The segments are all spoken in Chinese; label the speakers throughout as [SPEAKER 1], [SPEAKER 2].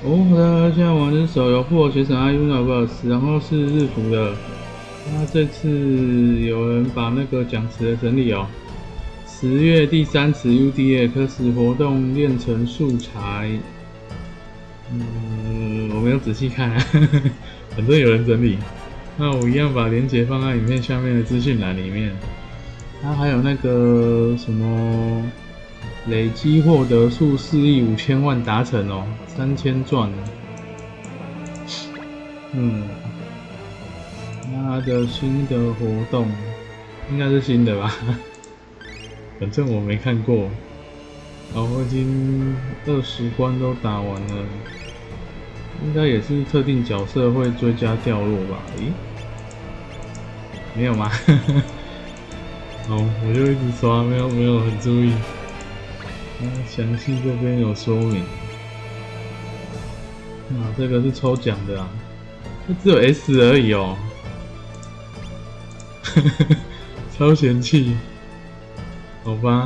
[SPEAKER 1] 大家玩的是手游《复活学神 Universe》，然后是日服的。那这次有人把那个奖池的整理哦，10月第3次 UDA 科室活动练成素材。我没有仔细看啊，反正有人整理。那我一样把链接放在影片下面的资讯栏里面。它还有那个什么累积获得数4亿5千万达成哦，3000钻。那它的新的活动应该是新的吧？反正我没看过。然后我已经20关都打完了，应该也是特定角色会追加掉落吧？咦，没有吗？好，我就一直刷，没有很注意。详细这边有说明。这个是抽奖的啊，它只有 S 而已哦，超嫌弃。好吧，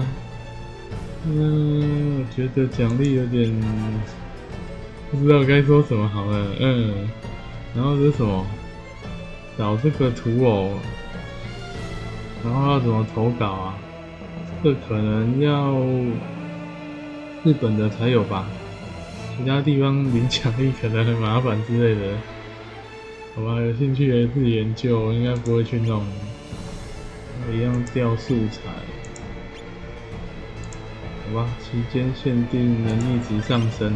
[SPEAKER 1] 我觉得奖励有点不知道该说什么好了。然后这是什么？找这个图偶，然后要怎么投稿啊？这可能要日本的才有吧，其他地方领奖励可能很麻烦之类的。好吧，有兴趣的自己研究，我应该不会去弄。一样调素材，好吧，期间限定能力值上升。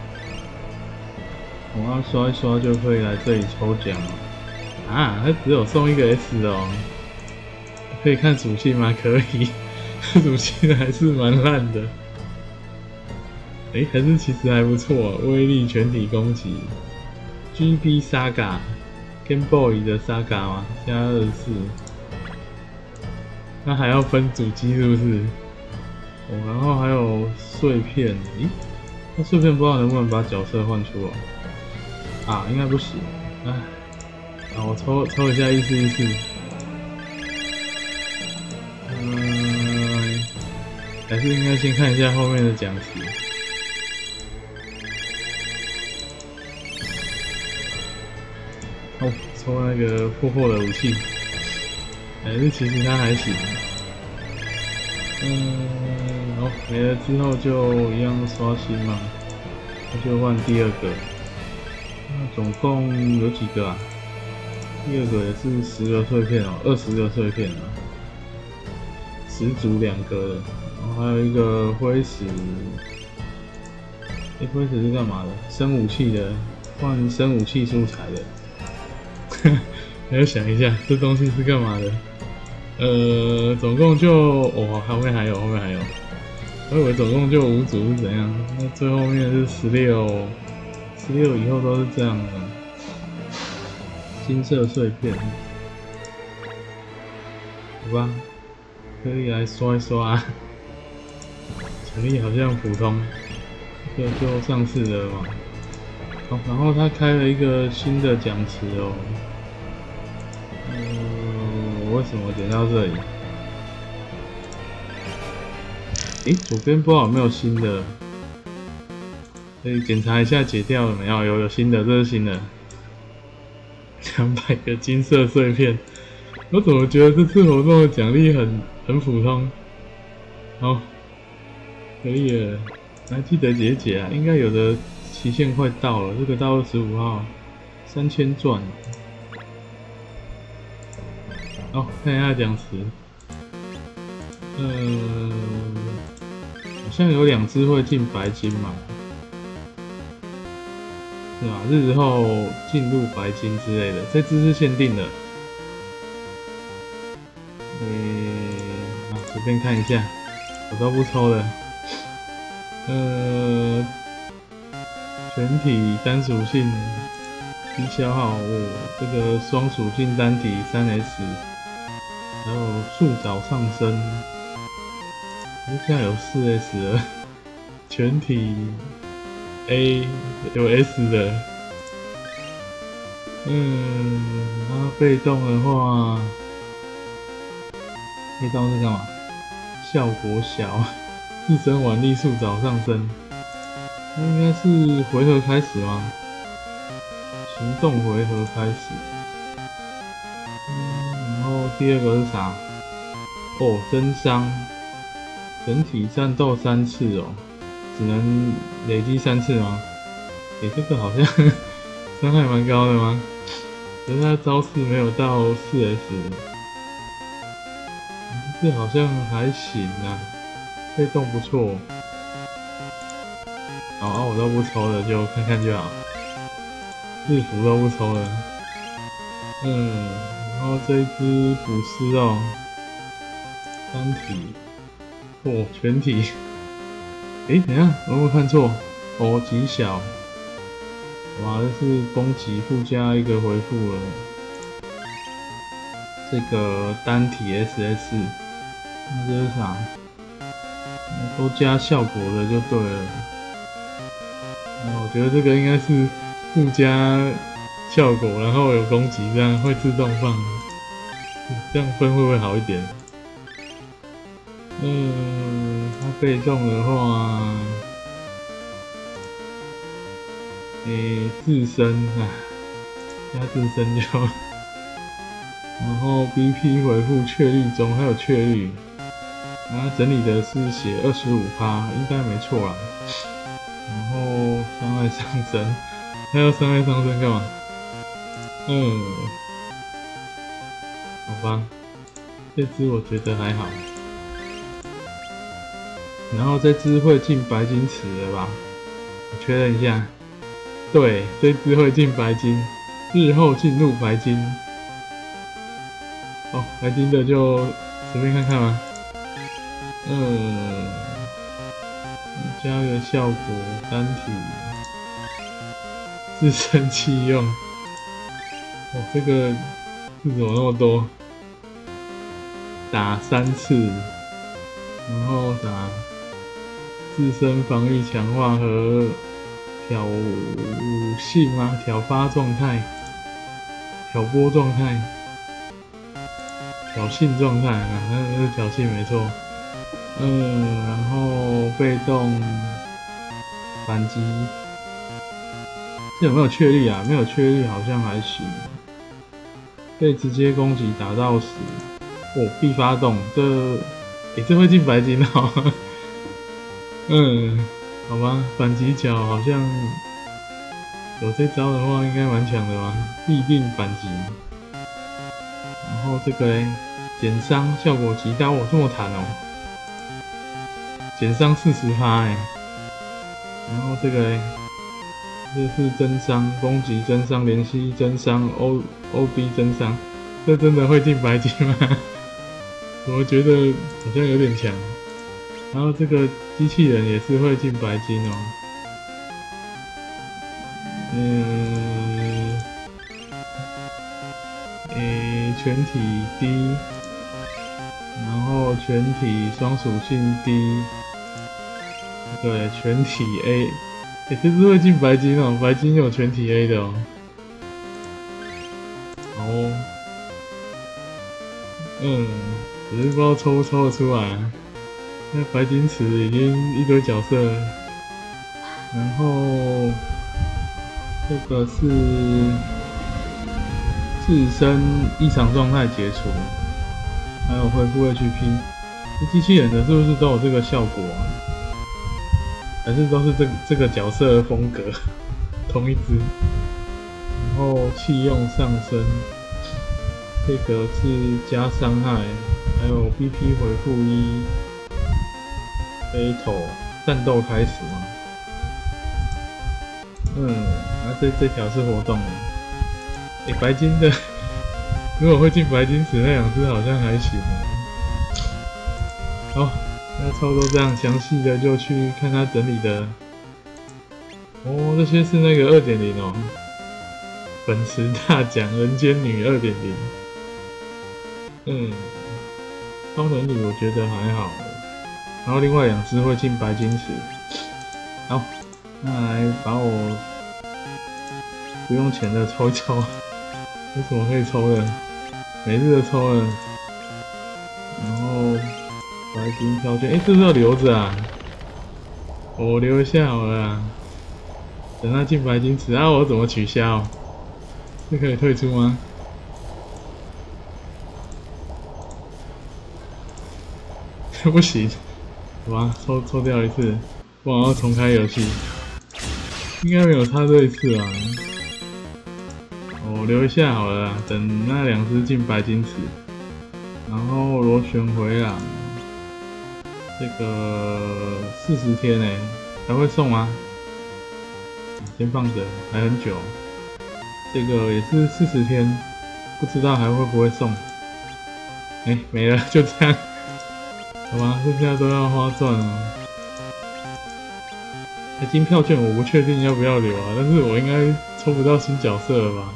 [SPEAKER 1] 我要刷一刷就可以来这里抽奖了。它只有送一个 S 的哦。可以看属性吗？可以，属性还是蛮烂的。还是其实还不错，威力全体攻击 ，GB Saga。Game Boy 的 Saga 吗？加24，那还要分主机是不是？然后还有碎片，那碎片不知道能不能把角色换出来？应该不行。我抽一下意思意思。还是应该先看一下后面的奖池。抽那个破破的武器，其实它还行。没了之后就一样刷新嘛，那就换第二个。那总共有几个啊？第二个也是10个碎片哦，20个碎片啊，10组2个的，然后还有一个灰石。灰石是干嘛的？生武器的，换生武器素材的。还要想一下，这东西是干嘛的？总共就后面还有，我以为总共就5组是怎样？那最后面是16以后都是这样的。金色碎片，好吧，可以来刷一刷。奖励好像普通，这个就上市了嘛。然后他开了一个新的奖池哦。为什么点到这里？左边不知道有没有新的，可以检查一下解掉了没有？有新的，这是新的。200个金色碎片，我怎么觉得这次活动的奖励很普通？好，可以了。还记得解啊？应该有的期限快到了，这个到25号，3000钻。看一下奖池。好像有2只会进白金嘛，是吧？日后进入白金之类的，这只是限定的。随便看一下，我都不抽了。全体单属性低消耗，这个双属性单体3S， 还有速早上升。现在有4S 了，全体 A 有 S 的。然后被动的话，被动是干嘛？效果小，自身玩力速早上升。 那应该是回合开始吗？行动回合开始。然后第二个是啥？哦，增伤，整体战斗3次哦，只能累积3次吗？这个好像伤害蛮高的吗？可是他招式没有到4S， 这好像还行啊，被动不错。好，我都不抽了，就看看就好。制服都不抽了，然后这一只捕师哦，单体，全体。等一下，我有没有看错？哦，极小。哇，这是攻击附加一个回复了。这个单体 SS， 那这是啥？都加效果的就对了。我觉得这个应该是附加效果，然后有攻击，这样会自动放，这样分会不会好一点？它被动的话，自身啊，加自身就，然后 BP 回复确率中还有确率，然后整理的是写25%，应该没错啦。然后伤害上升，还要伤害上升干嘛？好吧，这只我觉得还好。然后这只会进白金池了吧？我确认一下，对，这只会进白金，日后进入白金。哦，白金的就随便看看吧。加个效果单体，自身弃用。这个字怎么那么多？打3次，然后打自身防御强化和挑衅吗？挑发状态、挑拨状态、挑衅状态啊，那是挑衅没错。然后被动反击，这有没有确率啊？没有确率好像还行。可以直接攻击打到死，必发动，这会进白金哦。好吧，反击角好像有这招的话，应该蛮强的吧？必定反击。然后这个嘞，减伤效果极大，这么弹哦。减伤40%然后这个这是增伤，攻击增伤，连续增伤 ，OB 增伤，这真的会进白金吗？我觉得好像有点强。然后这个机器人也是会进白金哦。全体低，然后全体双属性低。对，全体 A， 这只会进白金哦，白金有全体 A 的哦。只是不知道抽不抽得出来。那白金池已经一堆角色了，然后这个是自身异常状态解除，还有恢复 HP。这机器人的是不是都有这个效果啊？还是都是这个角色的风格，同一只。然后器用上升，这个是加伤害，还有 BP 回复1。Battle 战斗开始嘛？这条是活动的。白金的，如果会进白金池那2只好像还行好。那差不多这样，详细的就去看他整理的。这些是那个 2.0 哦，本池大奖人间女 2.0。超能女我觉得还好，然后另外2只会进白金池。好，那来把我不用钱的抽一抽，有什么可以抽的？每日的抽了，然后。白金票券，这是要留着啊！我留一下好了啊。 等他进白金池啊，我怎么取消？这可以退出吗？不行，好吧，抽掉一次，不然要重开游戏。应该没有差这一次啊。我留一下好了啦，等那2只进白金池，然后螺旋回廊，这个40天还会送吗？先放着，还很久。这个也是40天，不知道还会不会送。没了，就这样。好吧，剩下都要花钻哦。白金票券我不确定要不要留啊，但是我应该抽不到新角色了吧？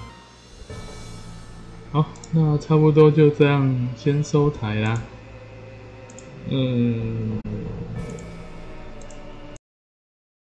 [SPEAKER 1] 好，那差不多就这样，先收台啦。